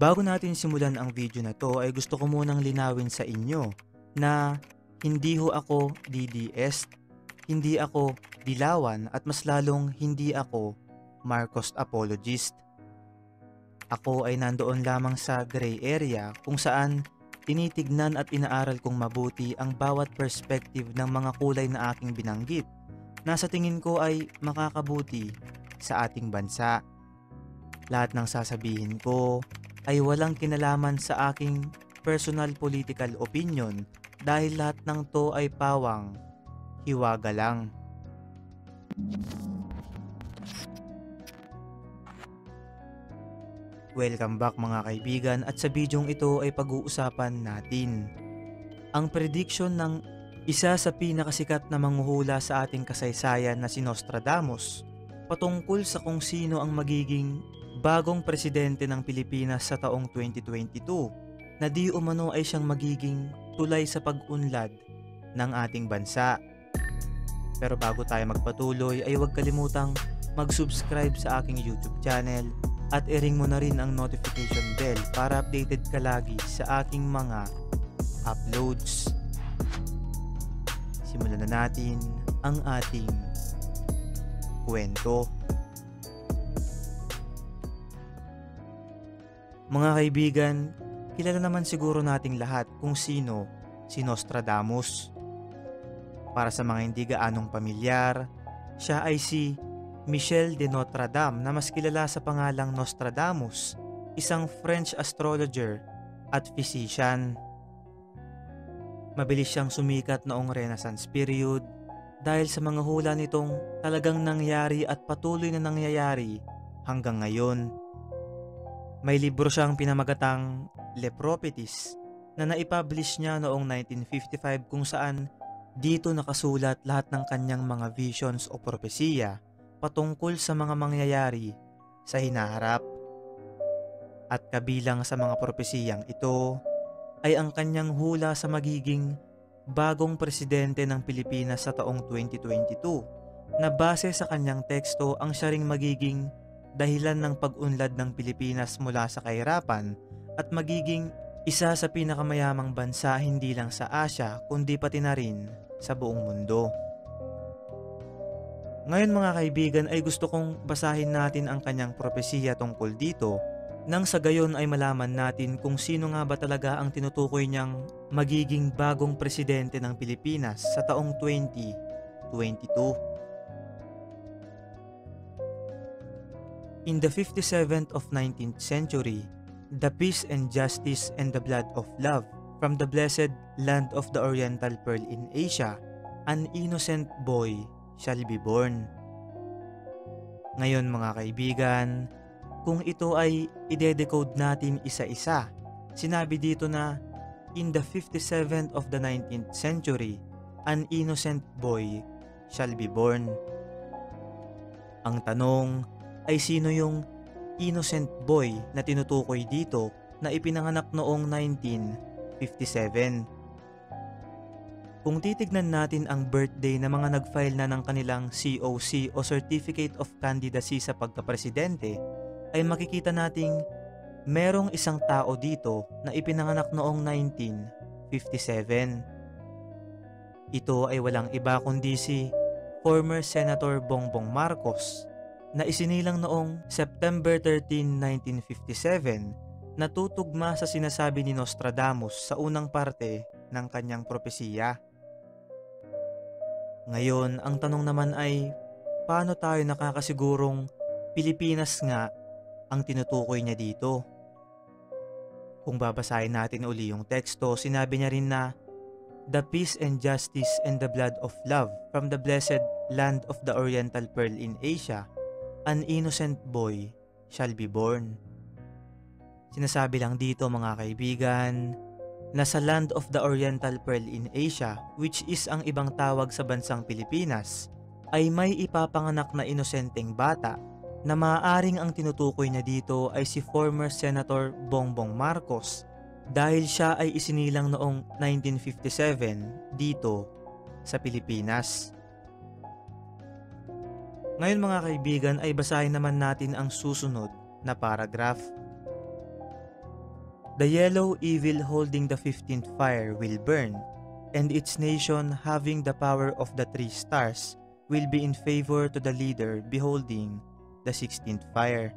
Bago natin simulan ang video na to ay gusto ko munang linawin sa inyo na hindi ho ako DDS, hindi ako dilawan at mas lalong hindi ako Marcos apologist. Ako ay nandoon lamang sa gray area kung saan tinitignan at inaaral kong mabuti ang bawat perspective ng mga kulay na aking binanggit na sa tingin ko ay makakabuti sa ating bansa. Lahat ng sasabihin ko ay walang kinalaman sa aking personal political opinion dahil lahat ng to ay pawang hiwaga lang. Welcome back mga kaibigan at sa bidyong ito ay pag-uusapan natin ang prediction ng isa sa pinakasikat na manghuhula sa ating kasaysayan na si Nostradamus patungkol sa kung sino ang magiging bagong presidente ng Pilipinas sa taong 2022 na di umano ay siyang magiging tulay sa pag-unlad ng ating bansa. Pero bago tayo magpatuloy ay huwag kalimutang mag-subscribe sa aking YouTube channel at i-ring mo na rin ang notification bell para updated ka lagi sa aking mga uploads. Simulan na natin ang ating kwento. Mga kaibigan, kilala naman siguro nating lahat kung sino si Nostradamus. Para sa mga hindi gaanong pamilyar, siya ay si Michel de Notre Dame na mas kilala sa pangalang Nostradamus, isang French astrologer at physician. Mabilis siyang sumikat noong Renaissance period dahil sa mga hula nitong talagang nangyari at patuloy na nangyayari hanggang ngayon. May libro siyang pinamagatang Le Prophéties na naipublish niya noong 1955 kung saan dito nakasulat lahat ng kanyang mga visions o propesiya patungkol sa mga mangyayari sa hinaharap. At kabilang sa mga propesiyang ito ay ang kanyang hula sa magiging bagong presidente ng Pilipinas sa taong 2022 na base sa kanyang teksto ang siya ring magiging dahilan ng pag-unlad ng Pilipinas mula sa kahirapan at magiging isa sa pinakamayamang bansa hindi lang sa Asia kundi pati na rin sa buong mundo. Ngayon mga kaibigan ay gusto kong basahin natin ang kanyang propesiya tungkol dito nang sa gayon ay malaman natin kung sino nga ba talaga ang tinutukoy niyang magiging bagong presidente ng Pilipinas sa taong 2022. In the 57th of 19th century, the peace and justice and the blood of love from the blessed land of the Oriental Pearl in Asia, an innocent boy shall be born. Ngayon mga kaibigan, kung ito ay ide-decode natin isa-isa, sinabi dito na in the 57th of the 19th century, an innocent boy shall be born. Ang tanong ay sino yung innocent boy na tinutukoy dito na ipinanganak noong 1957? Kung titignan natin ang birthday ng mga nag-file na ng kanilang COC o Certificate of Candidacy sa pagkapresidente, ay makikita nating merong isang tao dito na ipinanganak noong 1957. Ito ay walang iba kundi si former Senator Bongbong Marcos na isinilang noong September 13, 1957 na tutugma sa sinasabi ni Nostradamus sa unang parte ng kanyang propesiya. Ngayon, ang tanong naman ay paano tayo nakakasigurong Pilipinas nga ang tinutukoy niya dito? Kung babasahin natin uli yung teksto, sinabi niya rin na the peace and justice and the blood of love from the blessed land of the Oriental Pearl in Asia, an innocent boy shall be born. Sinasabi lang dito mga kaibigan na sa land of the Oriental Pearl in Asia, which is ang ibang tawag sa bansang Pilipinas, ay may ipapanganak na inosenteng bata na maaaring ang tinutukoy niya dito ay si former Senator Bongbong Marcos dahil siya ay isinilang noong 1957 dito sa Pilipinas. Ngayon mga kaibigan ay basahin naman natin ang susunod na paragraph. The yellow evil holding the 15th fire will burn, and its nation having the power of the 3 stars will be in favor to the leader beholding the 16th fire.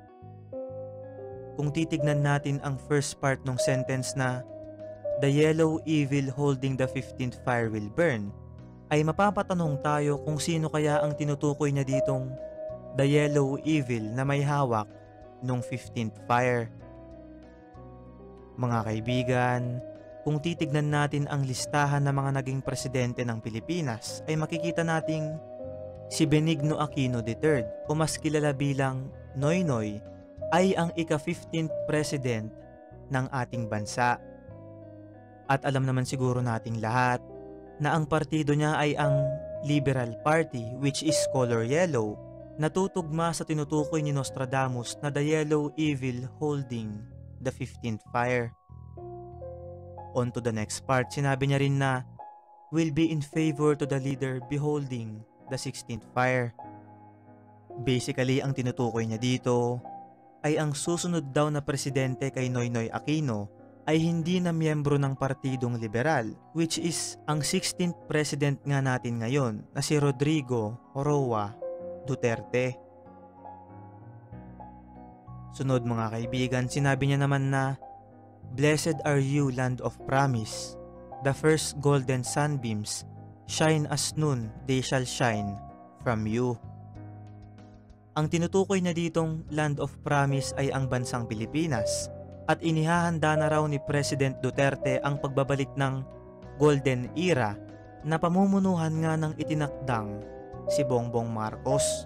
Kung titignan natin ang first part ng sentence na the yellow evil holding the 15th fire will burn, ay mapapatanong tayo kung sino kaya ang tinutukoy niya ditong the yellow evil na may hawak nung 15th fire. Mga kaibigan, kung titignan natin ang listahan ng mga naging presidente ng Pilipinas, ay makikita nating si Benigno Aquino III o mas kilala bilang Noynoy ay ang ika-15th president ng ating bansa. At alam naman siguro nating lahat na ang partido niya ay ang Liberal Party, which is color yellow, na tutugma sa tinutukoy ni Nostradamus na the yellow evil holding the 15th fire. On to the next part, sinabi niya rin na will be in favor to the leader beholding the 16th fire. Basically, ang tinutukoy niya dito ay ang susunod daw na presidente kay Noynoy Aquino ay hindi na miyembro ng Partidong Liberal, which is ang 16th president nga natin ngayon na si Rodrigo Roa Duterte. Sunod mga kaibigan, sinabi niya naman na blessed are you, land of promise, the first golden sunbeams shine as noon they shall shine from you. Ang tinutukoy na ditong land of promise ay ang bansang Pilipinas at inihahanda na raw ni President Duterte ang pagbabalik ng golden era na pamumunuhan nga ng itinakdang si Bongbong Marcos.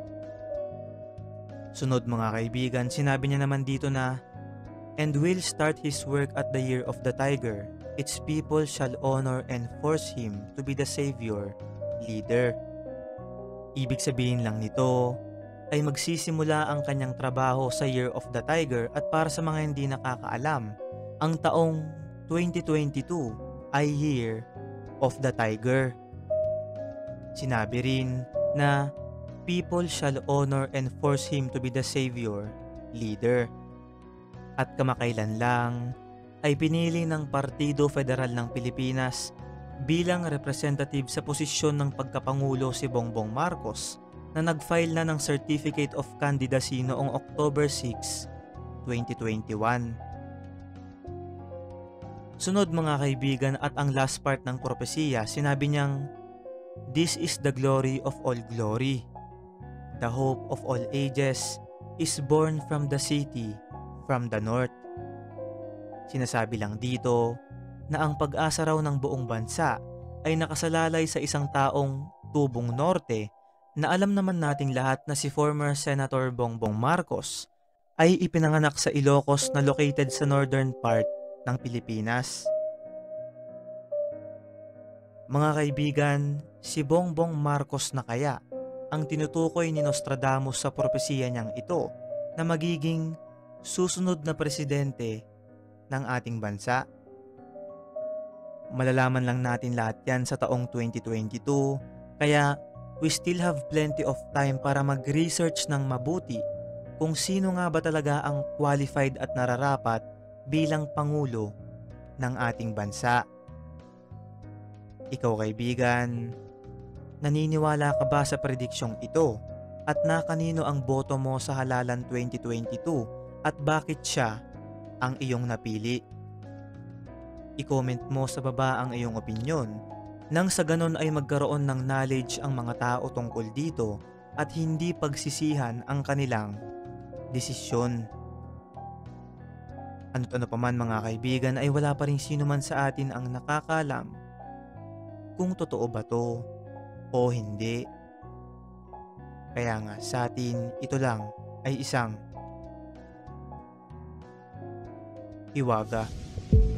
Sunod mga kaibigan, sinabi niya naman dito na and will start his work at the year of the tiger. Its people shall honor and force him to be the savior, leader. Ibig sabihin lang nito ay magsisimula ang kanyang trabaho sa Year of the Tiger at para sa mga hindi nakakaalam, ang taong 2022 ay Year of the Tiger. Sinabi rin na people shall honor and force him to be the savior, leader. At kamakailan lang ay pinili ng Partido Federal ng Pilipinas bilang representative sa posisyon ng pagkapangulo si Bongbong Marcos na nag-file na ng Certificate of Candidacy noong October 6, 2021. Sunod mga kaibigan at ang last part ng propesiya, sinabi niyang, this is the glory of all glory. The hope of all ages is born from the city, from the north. Sinasabi lang dito na ang pag-asa raw ng buong bansa ay nakasalalay sa isang taong tubong norte na alam naman nating lahat na si former Senator Bongbong Marcos ay ipinanganak sa Ilocos na located sa northern part ng Pilipinas. Mga kaibigan, si Bongbong Marcos na kaya ang tinutukoy ni Nostradamus sa propesiya niyang ito na magiging susunod na presidente ng ating bansa. Malalaman lang natin lahat yan sa taong 2022, kaya we still have plenty of time para mag-research ng mabuti kung sino nga ba talaga ang qualified at nararapat bilang Pangulo ng ating bansa. Ikaw kaibigan, naniniwala ka ba sa prediksyong ito at na kanino ang boto mo sa halalan 2022 at bakit siya ang iyong napili? I-comment mo sa baba ang iyong opinyon nang sa ganon ay magkaroon ng knowledge ang mga tao tungkol dito at hindi pagsisihan ang kanilang desisyon. Ano't ano pa man mga kaibigan ay wala pa rin sino man sa atin ang nakakalam kung totoo ba to o hindi. Kaya nga sa atin ito lang ay isang hiwaga.